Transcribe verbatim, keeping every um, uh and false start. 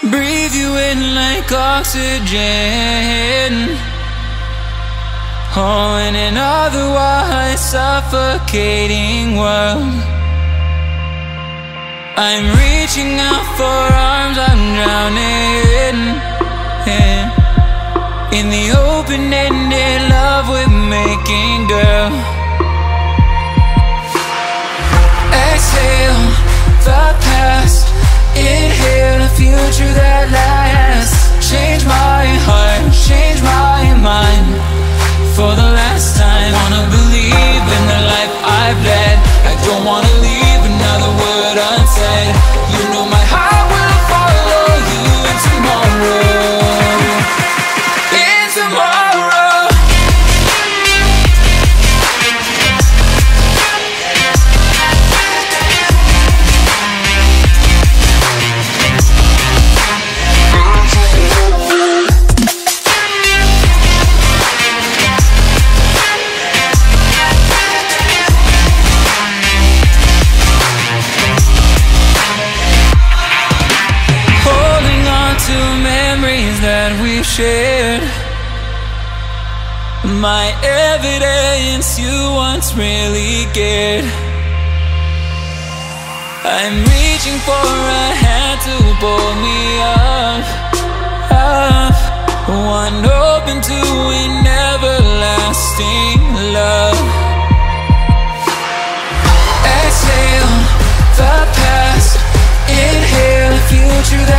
breathe you in like oxygen. Oh, in an otherwise suffocating world, I'm reaching out for arms, I'm drowning in, in the open-ended love we're making, girl. Exhale the past, inhale a future that lasts. Change my heart, change my mind for the last time. Wanna believe in the life I've led. I don't wanna leave another word unsaid. You know my heart will follow you in tomorrow, in tomorrow. That we shared, my evidence you once really cared. I'm reaching for a hand to pull me up, up, one open to an everlasting love. Exhale the past, inhale the future that